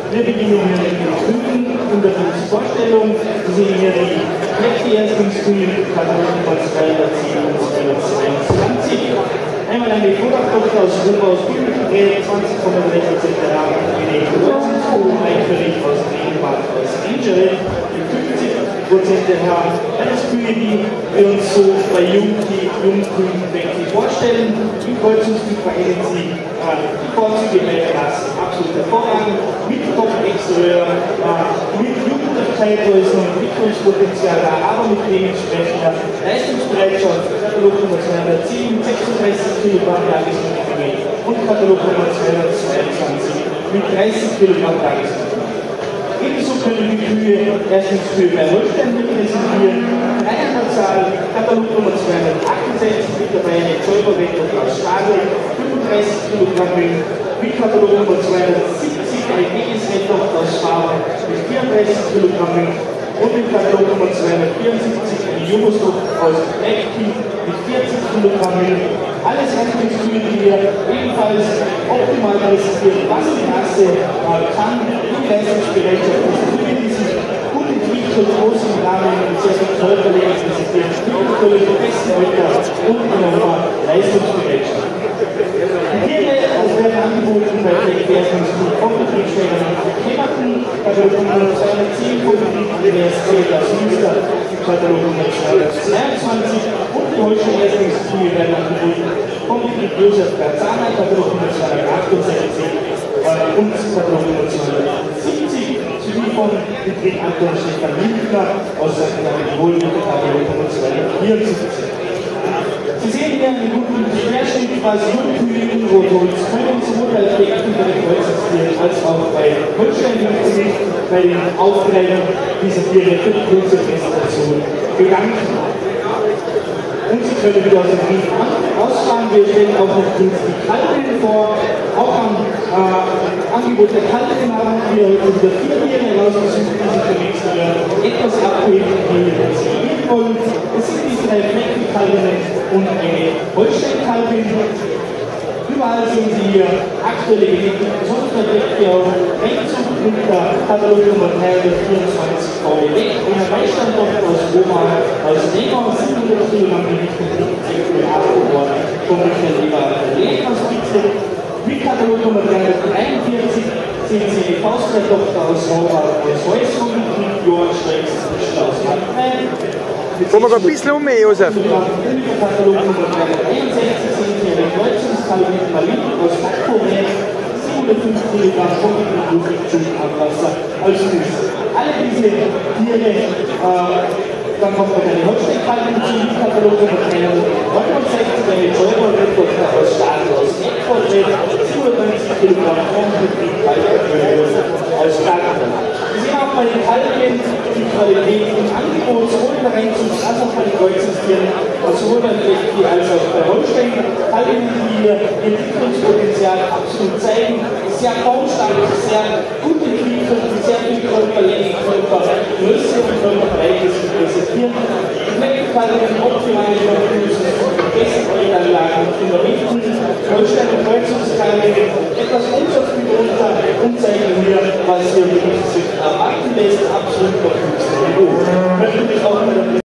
Wir beginnen hier mit den Kühen unter der Vorstellung. Sie sehen hier die Fläche-Erstungskühe, Katalogen 207 und 222. Einmal eine Vorderkopf aus Europa aus Kühlgerät, 20,3% der Rahmen, eine Gewürzkuh, einvöllig aus Dänemark, aus Angel, 50% der Rahmen. Alles Kühe, die wir uns so bei Jungkühen vorstellen. Im Kreuzungstyp vereinen Sie die Vorzüge der Klasse absolut hervorragend, mit Kopfexterieur, mit Jugendlichkeit, wo es noch Entwicklungspotenzial da, aber mit dementsprechender Leistungsbereitschaft. Katalog Nummer 210, 36 Kilogramm Tagesgewicht und Katalog Nummer 222 mit 30 Kilogramm Tagesgewicht. Ebenso können die Kühe erstens Kühe bei Holstein repräsentieren. Reihenzahl, Katalog Nummer 268 mit dabei eine Zäuberwette aus Stadel, 35 Kilogramm Milch, mit Katalog Nummer 270 eine Wegeswette aus Farbe mit 34 Kilogramm Milch und mit Katalog Nummer 274 eine Jungosluft aus Eckkiel mit 40 Kilogramm Milch. Alles Handlungskühe, die wir ebenfalls optimal präsentieren, was die Klasse kann, die Leistungsbereitschaft ist, die sich gut entwickelt, groß im Rahmen und sehr viel körperlich präsentieren, natürlich die besten Alter und enormer Leistungsbereitschaft. Die Tiere werden angeboten bei Fläche-Erstungskühe vom Betriebssteller nach Kämmerten, Katalog Nummer 210 vom Betrieb der SC aus Münster, Katalog Nummer 222 und die Holstein-Erstungskühe werden angeboten vom Betrieb Josef Garzana, Katalog Nummer 268 und Katalog Nummer 270 sowie vom Betrieb Anton Stefan Lindner aus St. Tirol mit dem Katalog Nummer 274. Sie sehen hier einen guten Querschnitt, was Jungkühe in Rotholz können, sowohl bei Objekten bei den Kreuzungstieren als auch bei Holstein-Jungkühen, bei den Aufträgen dieser Tiere für die kurze Präsentation bedanken. Und Sie können wieder aus dem Brief ausfahren. Wir stellen auch noch künftig Kalten vor. Auch am Angebot der Kalten haben wir heute wieder 4 Tiere herausgesucht, die sich für nächstes Jahr etwas abheben, die Sie geben wollen. Es sind die 3 Fleckenkalbinnen und eine Holstein-Kalbin. Überall sehen Sie hier aktuelle Genetik, sonst verdeckt hier auch Rechtzug mit der Katalog Nummer 324 VW. Ein Beistandort aus Roma, aus Neger, 700 Kilogramm Gewicht und 50 abgeworden vom Leberspitze. Mit Katalog Nummer 343 sehen Sie die Faustreitochter aus Roma, aus Häusung, mit Johann Strecks aus Landwein. Komm mal ein bisschen um mich, Josef. Mit Katalog Nummer 361 sehen Sie eine Kreuzungskalb mit Malin aus Nordkorea, 750 Kilogramm von Abwasser als Süß. Alle diese Tiere, dann kommt noch eine Holstein-Kalb hinzu, mit Katalog Nummer 369, eine Zäuberwette aus Stadel aus Eckford, 750 Kilogramm von aus Stadel. Sie sehen auch bei den Kalben die Qualität im Angebot, sowohl bei Rennzugs als auch bei den Kreuzungstieren, sowohl bei Flechten als auch bei Holstein. Kalben, die ihr Entwicklungspotenzial absolut zeigen, sehr baumstark, sehr gut entwickelt, sehr viel Körperlänge, Körpergröße und Körperbreite zu präsentieren. Die Fleckenkalben optimale Körpergröße, beste Anlagen in der Mitte, Holstein und Kreuzungskalben etwas unter und zeigen hier, was hier wirklich sich erwarten lässt, absolut auf höchstem Niveau.